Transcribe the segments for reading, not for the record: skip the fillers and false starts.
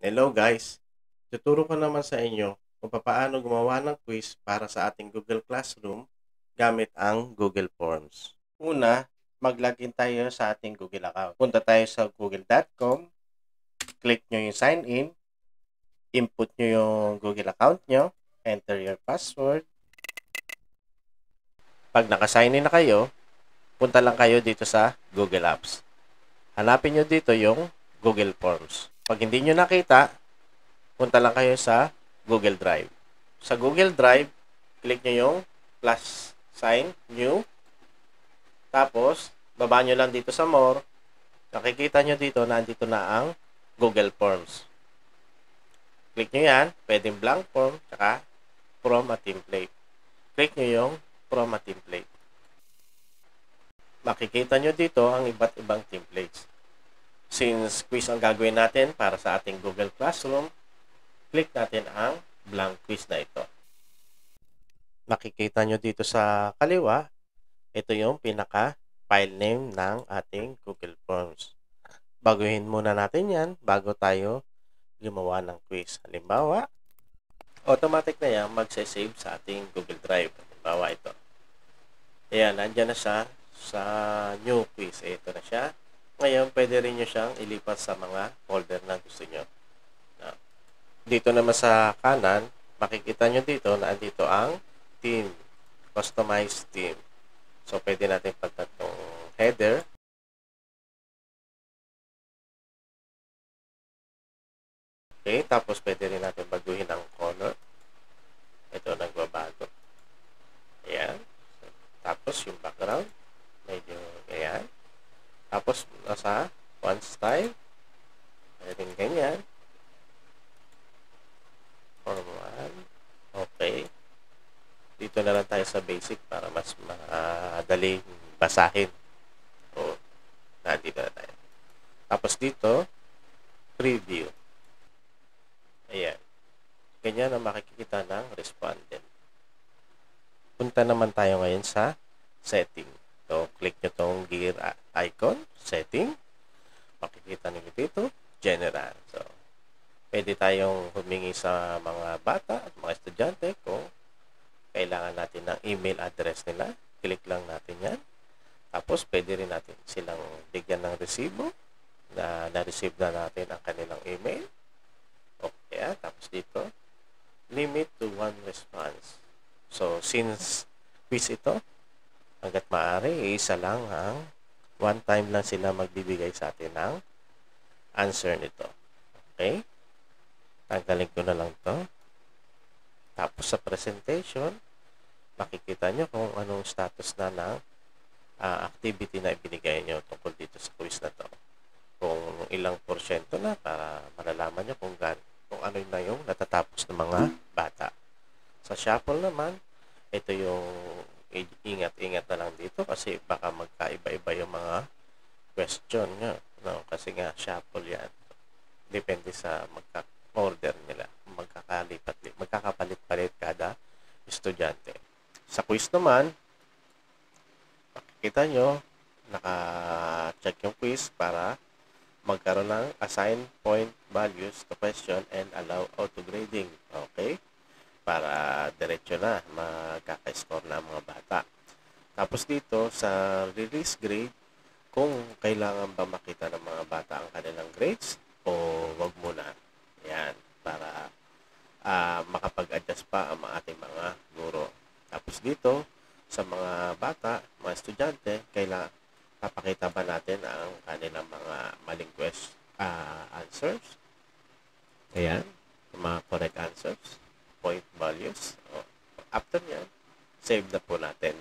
Hello guys! Tuturo ko naman sa inyo kung paano gumawa ng quiz para sa ating Google Classroom gamit ang Google Forms. Una, mag-login tayo sa ating Google account. Punta tayo sa google.com, click nyo yung sign in, input nyo yung Google account nyo, enter your password. Pag naka-sign in na kayo, punta lang kayo dito sa Google Apps. Hanapin nyo dito yung Google Forms. Pag hindi nyo nakita, punta lang kayo sa Google Drive. Sa Google Drive, click nyo yung plus sign, new. Tapos, baba nyo lang dito sa more. Nakikita nyo dito na andito na ang Google Forms. Click nyo yan. Pwedeng blank form, tsaka from a template. Click nyo yung from a template. Makikita nyo dito ang iba't ibang templates. Since quiz ang gagawin natin para sa ating Google Classroom, click natin ang blank quiz na ito. Makikita nyo dito sa kaliwa, ito yung pinaka file name ng ating Google Forms. Baguhin muna natin yan bago tayo gumawa ng quiz. Halimbawa, automatic na yan magse-save sa ating Google Drive. Halimbawa ito. Ayan, nandyan na siya sa new quiz. Ito na siya. Ngayon, pwede rin nyo siyang ilipat sa mga folder na gusto nyo. Dito naman sa kanan, makikita nyo dito na andito ang theme, customized theme. So, pwede natin pagkat itong header. Okay, tapos pwede rin natin baguhin ang color. Ito, nagbabago. Ayan. Tapos, yung background, medyo ayan. Tapos, nasa font style. Pwede rin ganyan. Form 1. Okay. Dito na lang tayo sa basic para mas madali basahin. O, nandito na tayo. Tapos dito, preview. Ayan. Ganyan ang makikita ng respondent. Punta naman tayo ngayon sa setting. So, click nyo tong gear icon, setting. Makikita nyo dito, general. So, pwede tayong humingi sa mga bata at mga estudyante kung kailangan natin ng email address nila. Click lang natin yan. Tapos, pwede rin natin silang bigyan ng resibo na na-receive na natin ang kanilang email. Okay, tapos dito, limit to one response. So, since quiz ito, hanggat maaari, isa lang ang one time lang sila magbibigay sa atin ng answer nito. Okay? Tanggalin ko na lang to. Tapos sa presentation, makikita nyo kung anong status na ng activity na ibinigay nyo tungkol dito sa quiz na to. Kung ilang porsyento na para malalaman nyo kung ano na yung natatapos ng mga bata. Sa shuffle naman, ito yung ingat-ingat na lang dito kasi baka magkaiba-iba yung mga question nyo. No? Kasi nga, shuffle yan. Depende sa order nila. Magkakapalit-palit kada estudyante. Sa quiz naman, makikita nyo, naka-check yung quiz para magkaroon ng assign point values to question and allow auto-grading. Okay? Para diretso na magkaka-score na ang mga bata. Tapos dito sa release grade, kung kailangan ba makita ng mga bata ang kanilang grades o wag muna. Yan, para makapag-adjust pa ang ating mga guro. Tapos dito, sa mga bata, mga estudyante, kailangan papakita ba natin ang kanilang mga maling answers. Ayan, mga correct answers, point values. After yan, save na po natin.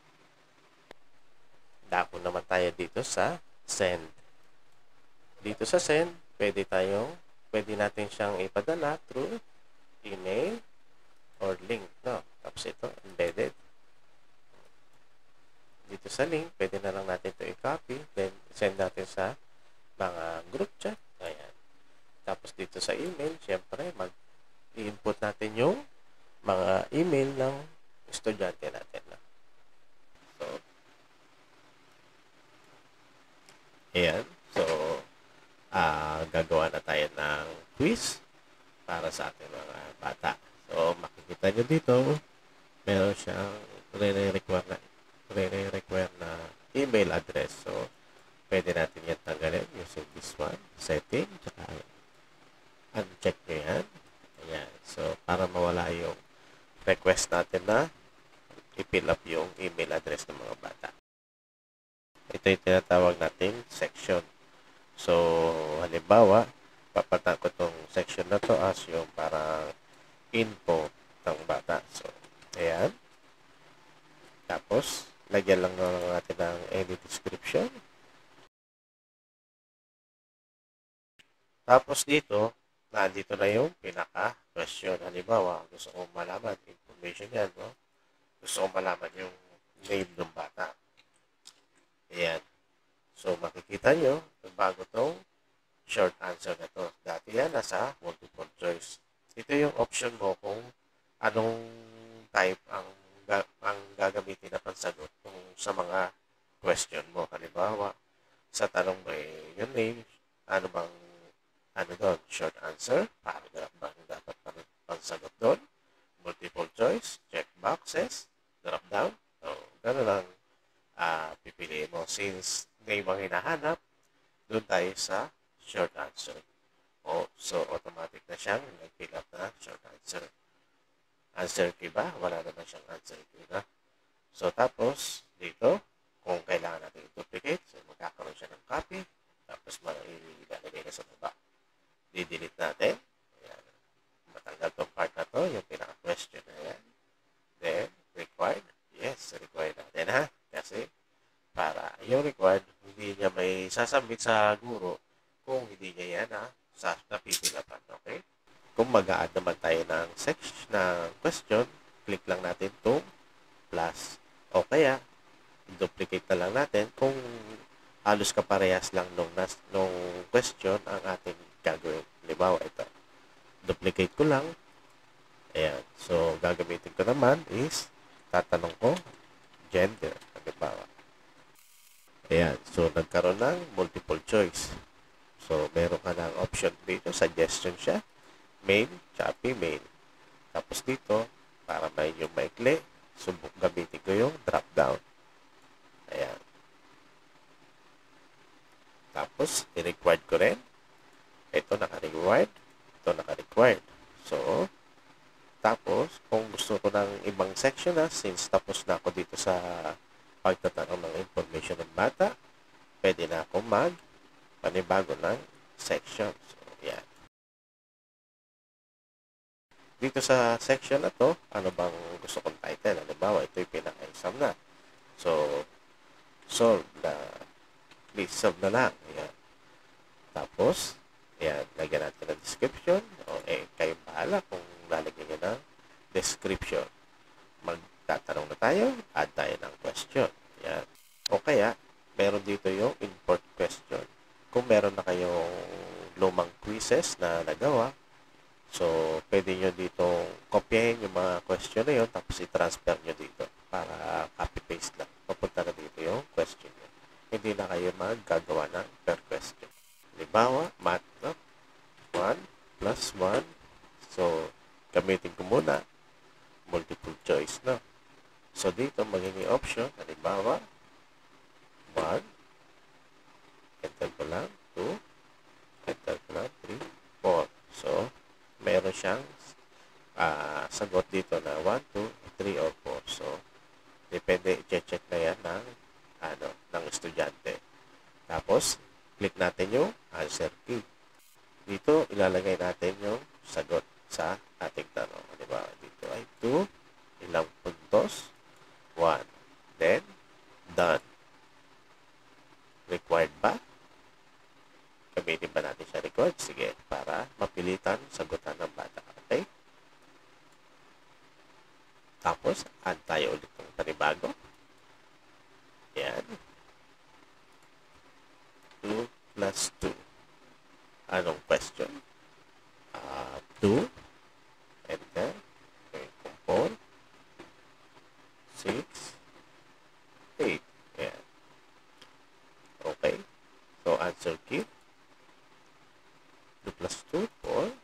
Dako naman tayo dito sa send. Dito sa send, pwede natin siyang ipadala through email or link, no? Tapos ito, embedded. Dito sa link, pwede na lang natin ito i-copy, then send natin sa mga group chat. Ayan. Tapos dito sa email, syempre, i-input natin yung mga email ng estudyante natin. So, ayan. So, gagawa na tayo ng quiz para sa ating mga bata. So, makikita nyo dito, meron siyang re-require na email address. So, pwede natin yan tanggalin using this one, setting, tsaka uncheck nyo yan. Ayan. So, para mawala yung request natin na i-fill up yung email address ng mga bata. Ito yung tinatawag nating section. So, halimbawa, papatan ko itong section na to as yung parang info ng bata. So, ayan. Tapos, lagyan lang natin ng any description. Tapos dito, nandito na yung pinaka-question. Halimbawa, gusto kong malaman, information yan, no? Gusto kong malaman yung name ng bata. Ayan. So, makikita nyo, bago itong short answer na to. Dati yan, nasa multiple choice. Ito yung option mo kung anong type ang gagamitin na pansagot kung sa mga question mo. Halimbawa, sa tanong may yung name, ano bang doon? Short answer, paragraph bang dapat pansagot doon? Multiple choice, check boxes, drop down. So, gano'n lang pipiliin mo. Since name ang hinahanap, doon tayo sa short answer. So, automatic na siyang nag-fill up na short answer. Answer key ba? Wala naman siyang answer key na. So, tapos, dito, kung kailangan natin i-duplicate, so magkakaroon siya ng copy, tapos ilalagay na sa baba. Di-delete natin. Ayan. Matanggal tong part na to, yung pinaka-question na yan. Then, required. Yes, required natin ha. Kasi, para yung required, hindi niya may sasubmit sa guro kung hindi niya yan napipilapan. Okay? Kung mag-a-add naman tayo ng section, ng question, click lang natin itong plus. O kaya, duplicate na lang natin kung halos kaparehas lang nung question ang ating gagawin. Halimbawa, ito. Duplicate ko lang. Ayan. So, gagamitin ko naman is, tatanong ko, gender. Halimbawa. Ayan. So, nagkaroon ng multiple choice. So, meron ka ng option dito. Suggestion siya. Male, tsaka female. Tapos dito, para may yung maikli, gamitin ko yung drop down. Ayan. Tapos, i-required ko rin. Ito naka-required. Ito naka-required. So, tapos, kung gusto ko ng ibang section since tapos na ako dito sa pagtatanong ng information ng bata, pwede na ako panibago ng section. So, yan. Dito sa section na to, ano bang gusto kong title? Halimbawa, ito yung pinaka-exam na. So, solve na. Please, solve na lang. Ayan. Tapos, ayan, lagyan natin ng description. Kayong bahala kung lalagyan nyo ng description. Magtatanong na tayo, add tayo ng question. Ayan. O kaya, meron dito yung import question. Kung meron na kayong lumang quizzes na nagawa, so, pwede nyo dito kopyahin yung mga question na yun, tapos i-transfer nyo dito para copy-paste lang. Papunta na dito yung question nyo. Hindi na kayo maggagawa ng per question. Halimbawa, math, no? 1 plus 1. So, gamitin ko muna multiple choice, no? So, dito magiging option. Halimbawa, 1. Enter ko lang. 2. Enter ko lang. 3. 4. So, meron siyang sagot dito na 1, 2, 3, or 4. So, depende, i-check na yan ng estudyante. Tapos, click natin yung answer key. Dito, ilalagay natin yung sagot sa ating tanong. Diba? Dito ay 2, ilang puntos, 1. Then, done. Required ba? Gamitin ba natin siya required? Sige, para mapilitan sagutan ng bata. Okay? Tapos, add tayo ulit ng panibago. Yan. 2 plus 2. Anong question? 2. Enter. Okay, 4. 6. 8. Yan. Okay. So, answer key. 2 plus 2, 4.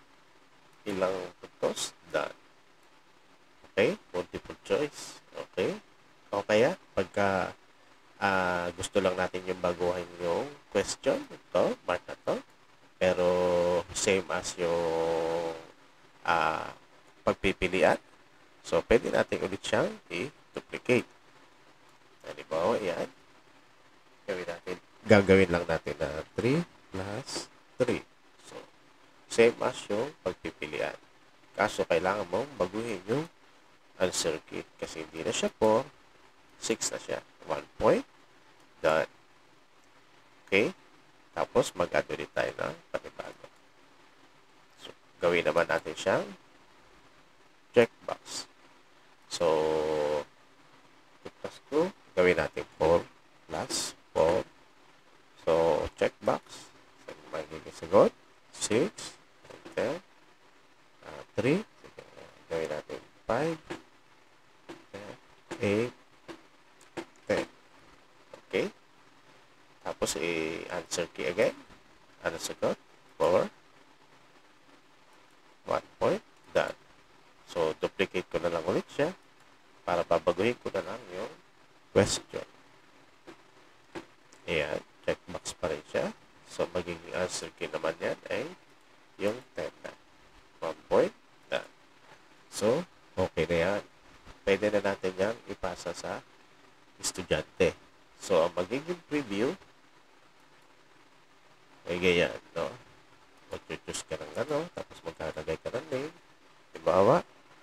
natin yung baguhin yung question. Ito, mark na to. Pero same as yung pagpipilian. So, pwede natin ulit siyang i-duplicate. Halimbawa, yan. Gagawin lang natin na 3 plus 3. So, same as yung pagpipilian. Kaso, kailangan mong baguhin yung answer key. Kasi hindi na siya 4, 6 na siya. 1 point. Done. Okay? Tapos, mag-add ulit tayo ng panibago. So, gawin naman natin siyang checkbox. So, 2 plus 2, gawin natin 4 plus 4. So, checkbox. So, magiging sagot. 6, 10, 3. Gawin natin 5, 8, 10. Okay? Tapos, i-answer key again. Ano sagot? 4. 1 point. Done. So, duplicate ko na lang ulit siya para babaguhin ko na lang yung question. Ayan. Checkbox pa rin siya. So, magiging answer key naman yan ay yung 10 na. 1 point. Done. So, okay na yan. Pwede na natin yan ipasa sa estudyante. So, ang magiging preview ay ganyan, no? Mag-choose ka ng ano, tapos magkalagay ka ng name. Halimbawa,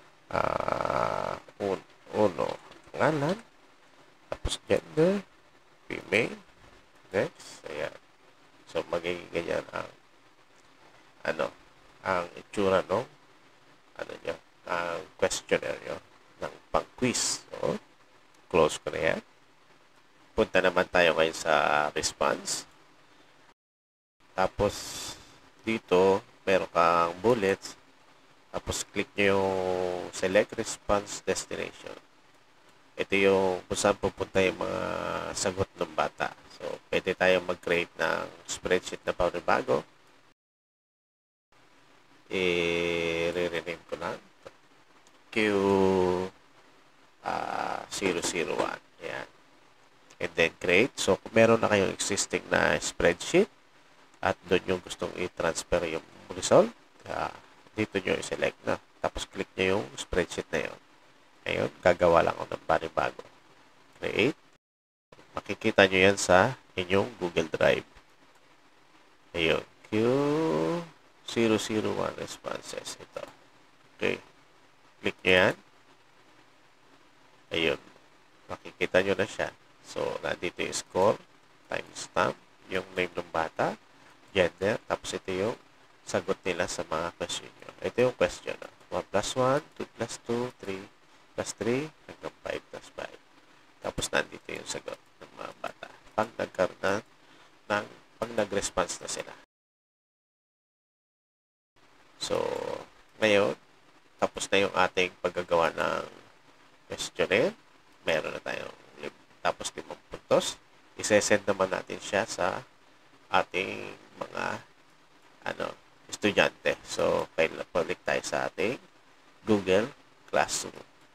uno, pangalan, tapos gender, female, next, ayan. So, magiging ganyan ang itsura ng, ang questionnaire nyo, ng pang-quiz. So, close ko na yan. Punta naman tayo ngayon sa response. Tapos, dito, meron kang bullets. Tapos, click nyo yung select response destination. Ito yung kung saan pupunta yung mga sagot ng bata. So, pwede tayong mag-create ng spreadsheet na panibago. I-rename ko lang. Q001. Ayan. And then, create. So, kung meron na kayong existing na spreadsheet, at doon yung gustong i-transfer yung result, dito nyo i-select na. Tapos click nyo yung spreadsheet na yun. Ngayon, gagawa lang ako ng panibago. Create. Makikita nyo yan sa inyong Google Drive. Ayun. Q001 responses. Ito. Okay. Click nyo yan. Ayun. Makikita nyo na siya. So, nandito yung score, timestamp, yung name ng bata, gender, tapos ito yung sagot nila sa mga question nyo. Ito yung question. 1 plus 1, 2 plus 2, 3 plus 3, hanggang 5 plus 5. Tapos nandito yung sagot ng mga bata. Pag nagkaroon pag nag-response na sila. So, ngayon, tapos na yung ating paggagawa ng questionnaire. Meron na tayong tapos 5 puntos. Isesend naman natin siya sa ating mga estudyante. So, balik tayo sa ating Google Classroom.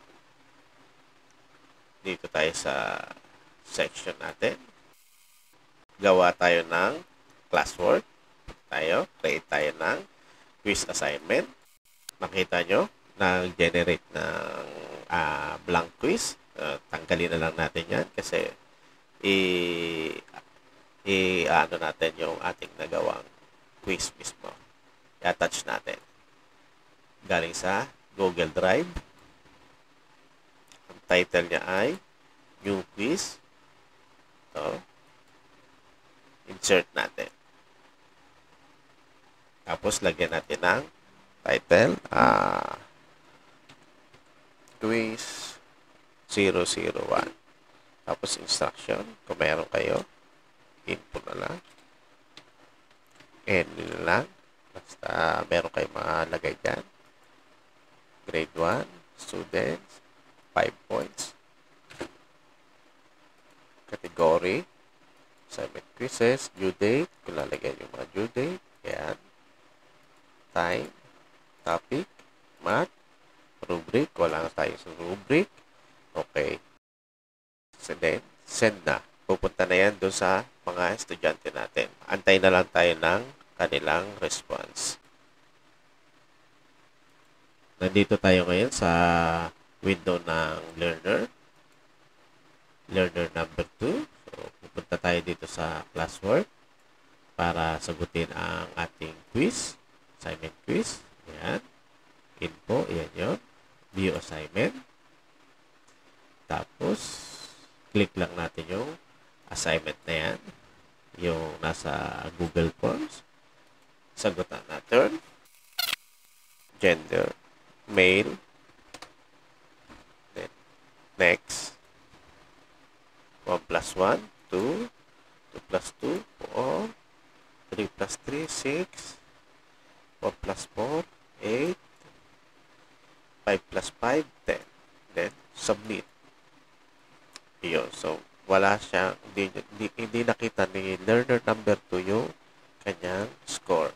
Dito tayo sa section natin. Gawa tayo ng classwork. Create tayo ng quiz assignment. Makita nyo, nag-generate ng blank quiz. Tanggalin na lang natin yan kasi ano natin yung ating nagawang quiz mismo. I-attach natin. Galing sa Google Drive. Ang title niya ay New Quiz. So, insert natin. Tapos, lagyan natin ng title. Quiz 001. Tapos, instruction. Kung meron kayo, input na lang. N lang. Basta meron kayo malagay dyan. Grade 1, students, 5 points. Category, assignment quizzes, due date. Kung lalagay yung mga due date. Ayan. Time, topic, math, rubric. Wala na tayo sa rubric. Okay. So then, send na. pupunta na yan doon sa mga estudyante natin. Antay na lang tayo ng kanilang response. Nandito tayo ngayon sa window ng learner. Learner number 2. So, pupunta tayo dito sa classwork para sagutin ang ating quiz. Assignment quiz. Ayan. Info. Ayan yun. View assignment. Tapos, click lang natin yung assignment na yan. Yung nasa Google Forms. Sagutan natin. Gender. Male. Then, next. 1 plus 1, 2. 2 plus 2, 4. 3 plus 3, 6. 4 plus 4, 8. 5 plus 5, 10. Then, submit. Yun. So, wala siya, hindi nakita ni learner number 2 yung kanyang score.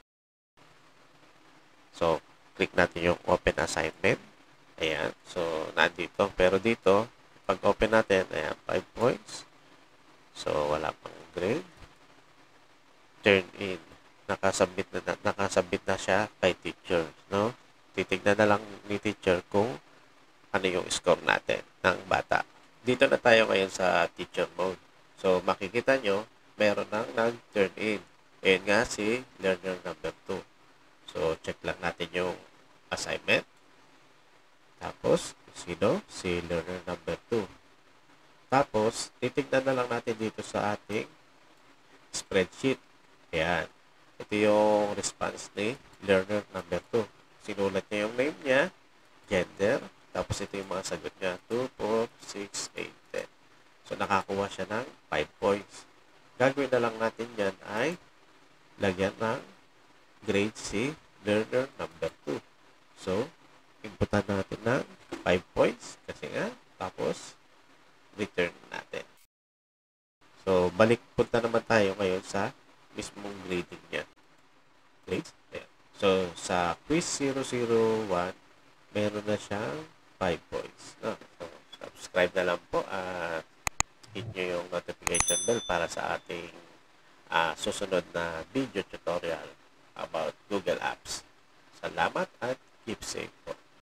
So, click natin yung open assignment. Ayan. So, nandito. Pero dito, pag open natin, ayan, 5 points. So, wala pang grade. Turn in. Nakasubmit na siya kay teacher, no? Titignan na lang ni teacher kung ano yung score natin ng bata. Dito na tayo ngayon sa teacher mode. So, makikita nyo, meron nang nag-turn in. Ayan nga si learner number 2. So, check lang natin yung assignment. Tapos, sino? Si learner number 2. Tapos, titignan na lang natin dito sa ating spreadsheet. Ayan. Ito yung response ni learner number 2. Sinulat niya yung name niya, gender, tapos ito yung mga sagot niya, 2, 4, 6, 8, 10. So, nakakuha siya ng 5 points. Gagawin na lang natin yan ay lagyan ng grade si learner number 2. So, inputan natin ng 5 points kasi nga, tapos return natin. So, punta naman tayo ngayon sa mismong grading niya. Grades? Ayan. So, sa quiz 001, meron na siyang 5 points. No? So, subscribe na lang po at hit nyo yung notification bell para sa ating susunod na video tutorial about Google Apps. Salamat at keep safe.